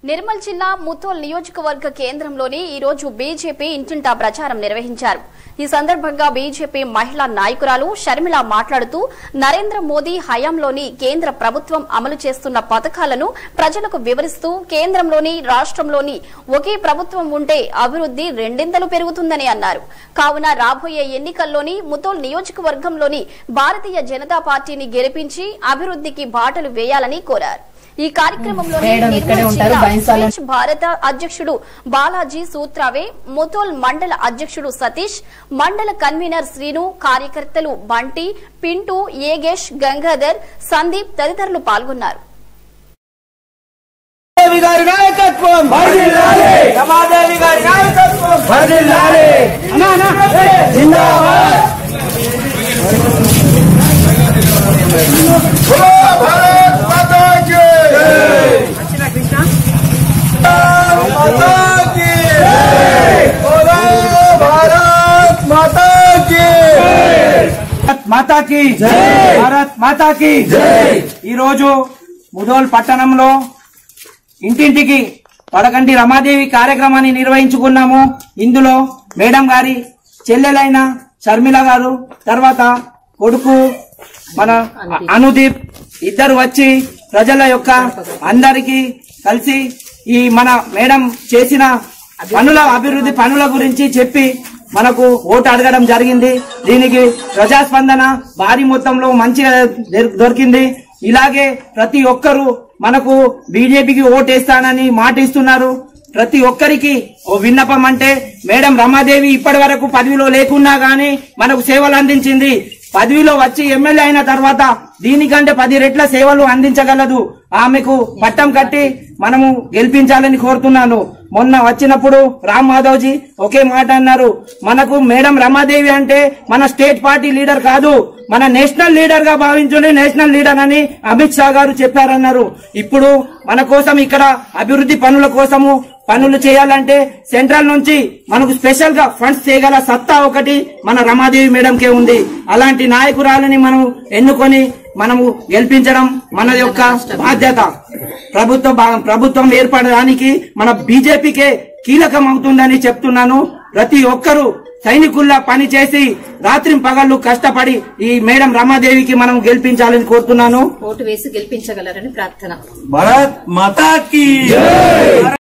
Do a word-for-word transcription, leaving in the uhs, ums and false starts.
నిర్మల్ జిల్లా ముథోల్ నియోజకవర్గ కేంద్రంలోని ఈ రోజు బీజేపీ ఇంటింటా ప్రచారం నిర్వహించారు. ఈ సందర్భంగా బీజేపీ మహిళా నాయకురాలు షర్మిల మాట్లాడుతూ నరేంద్ర మోదీ హయాంలోని కేంద్ర ప్రభుత్వం అమలు చేస్తున్న పథకాలను ప్రజలకు వివరిస్తూ కేంద్రంలోని రాష్ట్రంలోని ఒకే ప్రభుత్వం ఉంటే అభివృద్ది రెండింతలు పెరుగుతుందని అన్నారు. కావున రాబోయే ఎన్నికల్లోని ముథోల్ నియోజకవర్గంలోని భారతీయ జనతా పార్టీని గెలిపించి అభివృద్దికి బాటలు వేయాలని కోరారు. ఈ కార్యక్రమంలో భారత అధ్యక్షుడు బాలాజీ సూత్రావే, ముథోల్ మండల అధ్యక్షుడు సతీష్, మండల కన్వీనర్ శ్రీను, కార్యకర్తలు బంటి, పింటూ, ఏగేష్, గంగాధర్, సందీప్ తదితరులు పాల్గొన్నారు. మాతా కి జై, భారత్ మాతా కి జై. ఈ రోజు ముథోల్ పట్టణంలో ఇంటింటికి పడకంటి రమాదేవి కార్యక్రమాన్ని నిర్వహించుకున్నాము. ఇందులో మేడం గారి చెల్లెలైన షర్మిల గారు, తర్వాత కొడుకు మన అనుదీప్ ఇద్దరు వచ్చి ప్రజల యొక్క అందరికీ కలిసి ఈ మన మేడం చేసిన పనుల అభివృద్ధి పనుల గురించి చెప్పి మనకు ఓటు అడగడం జరిగింది. దీనికి ప్రజాస్పందన భారీ మొత్తంలో మంచిగా దొరికింది. ఇలాగే ప్రతి ఒక్కరూ మనకు బీజేపీకి ఓటేస్తానని మాట ఇస్తున్నారు. ప్రతి ఒక్కరికి ఓ విన్నపం అంటే, మేడం రమాదేవి ఇప్పటి వరకు పదవిలో లేకున్నా గానీ మనకు సేవలు అందించింది. పదవిలో వచ్చి ఎమ్మెల్యే అయిన తర్వాత దీనికంటే పది రెట్ల సేవలు అందించగలదు. ఆమెకు పట్టం కట్టి మనము గెలిపించాలని కోరుతున్నాను. మొన్న వచ్చినప్పుడు రామ్ మాధవ్జీ ఒకే మాట అన్నారు, మనకు మేడం రమాదేవి అంటే మన స్టేట్ పార్టీ లీడర్ కాదు, మన నేషనల్ లీడర్ గా భావించుండే నేషనల్ లీడర్ అని అమిత్ షా గారు చెప్పారన్నారు. ఇప్పుడు మన కోసం ఇక్కడ అభివృద్ధి పనుల కోసము పనులు చేయాలంటే సెంట్రల్ నుంచి మనకు స్పెషల్ గా ఫండ్స్ చేయగల సత్తా ఒకటి మన రమాదేవి మేడంకే ఉంది. అలాంటి నాయకురాలని మనం ఎన్నుకొని మనము గెలిపించడం మన యొక్క బాధ్యత. ప్రభుత్వ ప్రభుత్వం ఏర్పడడానికి మన బీజేపీకే కీలకం అవుతుందని చెప్తున్నాను. ప్రతి ఒక్కరూ సైనికుల్లా పని చేసి రాత్రి పగళ్లు కష్టపడి ఈ మేడం రమాదేవికి మనం గెలిపించాలని కోరుతున్నాను. ఓటు వేసి గెలిపించగలరని ప్రార్థన. భారత్ మాతా కీ జై.